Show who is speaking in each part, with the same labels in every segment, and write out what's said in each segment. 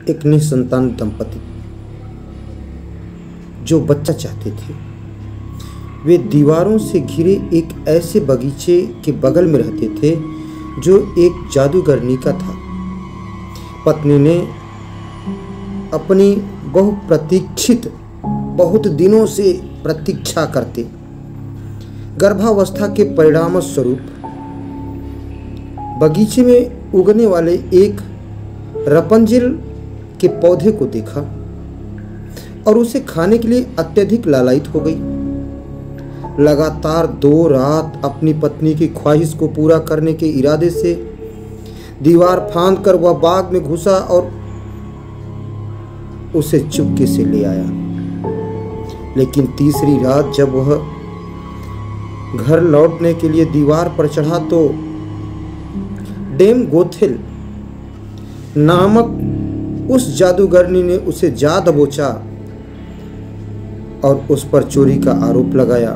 Speaker 1: एक निसंतान दंपति जो बच्चा चाहते थे। वे दीवारों से घिरे एक ऐसे बगीचे के बगल में रहते थे जो एक जादूगरनी का था। पत्नी ने अपनी बहुप्रतीक्षित, बहुत दिनों से प्रतीक्षा करते गर्भावस्था के परिणाम स्वरूप बगीचे में उगने वाले एक रपंजिल के पौधे को देखा और उसे खाने के लिए अत्यधिक लालायित हो गई। लगातार 2 रात अपनी पत्नी की ख्वाहिश को पूरा करने के इरादे से दीवार फांद कर वह बाग में घुसा और उसे चुपके से ले आया। लेकिन तीसरी रात जब वह घर लौटने के लिए दीवार पर चढ़ा तो डेम गोथेल नामक उस जादूगरनी ने उसे जा दबोचा और उस पर चोरी का आरोप लगाया।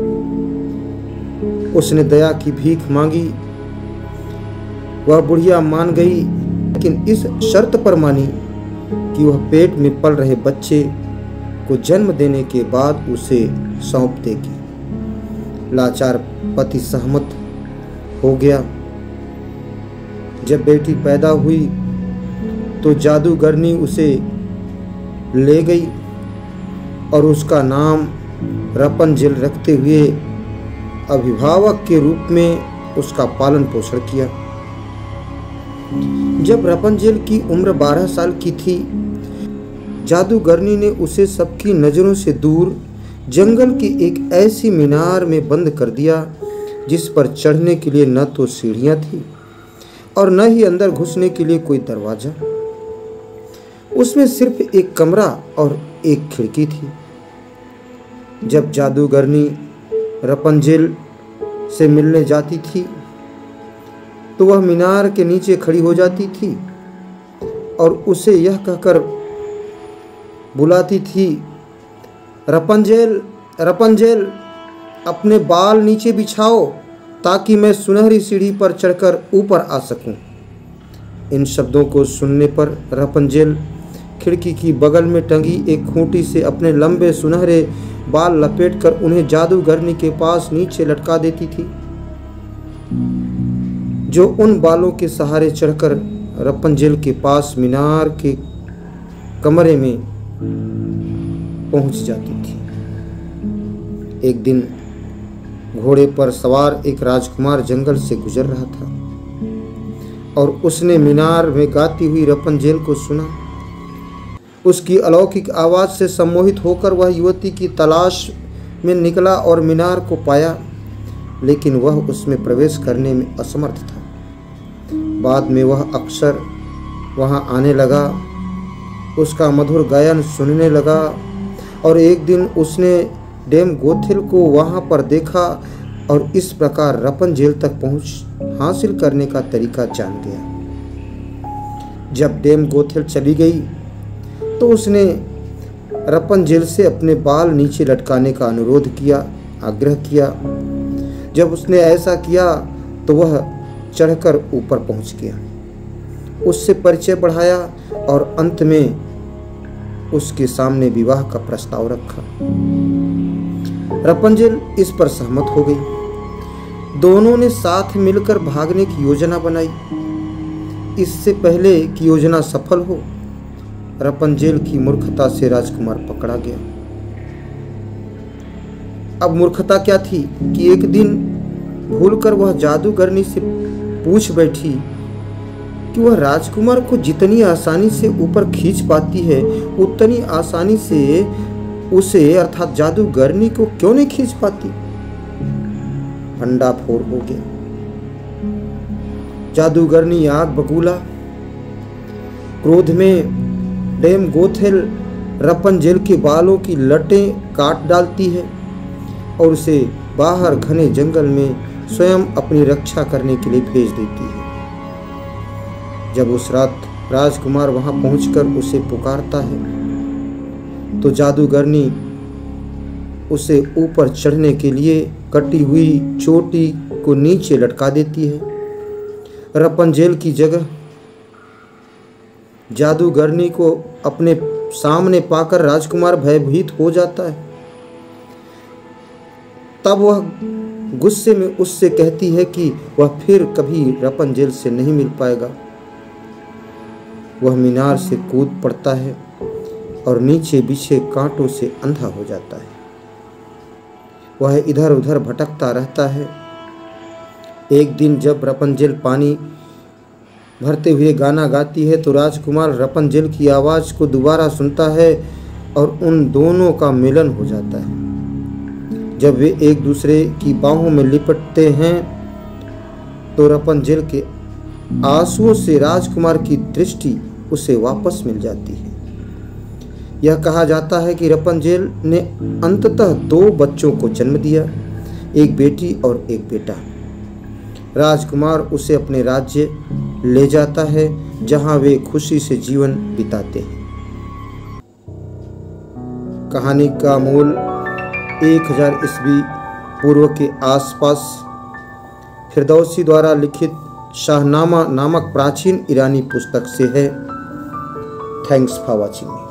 Speaker 1: उसने दया की भीख मांगी। वह बुढ़िया मान गई, लेकिन इस शर्त पर मानी कि वह पेट में पल रहे बच्चे को जन्म देने के बाद उसे सौंप देगी। लाचार पति सहमत हो गया। जब बेटी पैदा हुई तो जादूगरनी उसे ले गई और उसका नाम रपंजिल रखते हुए अभिभावक के रूप में उसका पालन पोषण किया। जब रपंजिल की उम्र 12 साल की थी, जादूगरनी ने उसे सबकी नजरों से दूर जंगल की एक ऐसी मीनार में बंद कर दिया जिस पर चढ़ने के लिए न तो सीढ़ियां थी और न ही अंदर घुसने के लिए कोई दरवाजा। उसमें सिर्फ एक कमरा और एक खिड़की थी। जब जादूगरनी रपंजिल से मिलने जाती थी तो वह मीनार के नीचे खड़ी हो जाती थी और उसे यह कहकर बुलाती थी, रपंजिल, रपंजिल, अपने बाल नीचे बिछाओ ताकि मैं सुनहरी सीढ़ी पर चढ़कर ऊपर आ सकूं। इन शब्दों को सुनने पर रपंजिल खिड़की की बगल में टंगी एक खूंटी से अपने लंबे सुनहरे बाल लपेटकर उन्हें जादूगरनी के पास नीचे लटका देती थी, जो उन बालों के सहारे चढ़कर रपंजिल के पास मीनार के कमरे में पहुंच जाती थी। एक दिन घोड़े पर सवार एक राजकुमार जंगल से गुजर रहा था और उसने मीनार में गाती हुई रपंजिल को सुना। उसकी अलौकिक आवाज से सम्मोहित होकर वह युवती की तलाश में निकला और मीनार को पाया, लेकिन वह उसमें प्रवेश करने में असमर्थ था। बाद में वह अक्सर वहां आने लगा, उसका मधुर गायन सुनने लगा और एक दिन उसने डेम गोथेल को वहां पर देखा और इस प्रकार रपंजिल तक पहुंच हासिल करने का तरीका जान गया। जब डेम गोथेल चली गई तो उसने रपंजिल से अपने बाल नीचे लटकाने का अनुरोध किया, आग्रह किया। जब उसने ऐसा किया तो वह चढ़कर ऊपर पहुंच गया, उससे परिचय बढ़ाया और अंत में उसके सामने विवाह का प्रस्ताव रखा। रपंजिल इस पर सहमत हो गई। दोनों ने साथ मिलकर भागने की योजना बनाई। इससे पहले कि योजना सफल हो, रपंजिल की मूर्खता से राजकुमार पकड़ा गया। अब मूर्खता क्या थी कि एक दिन भूलकर वह जादूगरनी से पूछ बैठी कि वह राजकुमार को जितनी आसानी से ऊपर खींच पाती है उतनी आसानी से उसे अर्थात जादूगरनी को क्यों नहीं खींच पाती। अंडाफोड़ हो गया। जादूगरनी आग बबूला। क्रोध में डेम गोथेल रपंजिल के बालों की लटें काट डालती है और उसे बाहर घने जंगल में स्वयं अपनी रक्षा करने के लिए भेज देती है। जब उस रात राजकुमार वहां पहुंचकर उसे पुकारता है तो जादूगरनी उसे ऊपर चढ़ने के लिए कटी हुई चोटी को नीचे लटका देती है। रपंजिल की जगह जादूगरनी को अपने सामने पाकर राजकुमार भयभीत हो जाता है। तब वह गुस्से में उससे कहती है कि वह फिर कभी रपंजेल से नहीं मिल पाएगा। वह मीनार से कूद पड़ता है और नीचे बिछे कांटों से अंधा हो जाता है। वह इधर उधर भटकता रहता है। एक दिन जब रपंजेल पानी भरते हुए गाना गाती है तो राजकुमार रपंजेल की आवाज़ को दोबारा सुनता है और उन दोनों का मिलन हो जाता है। जब वे एक दूसरे की बाहों में लिपटते हैं तो रपंजेल के आंसुओं से राजकुमार की दृष्टि उसे वापस मिल जाती है। यह कहा जाता है कि रपंजेल ने अंततः 2 बच्चों को जन्म दिया, एक बेटी और एक बेटा। राजकुमार उसे अपने राज्य ले जाता है जहां वे खुशी से जीवन बिताते हैं। कहानी का मूल 1000 ईस्वी पूर्व के आसपास फिरदौसी द्वारा लिखित शाहनामा नामक प्राचीन ईरानी पुस्तक से है। Thanks for watching.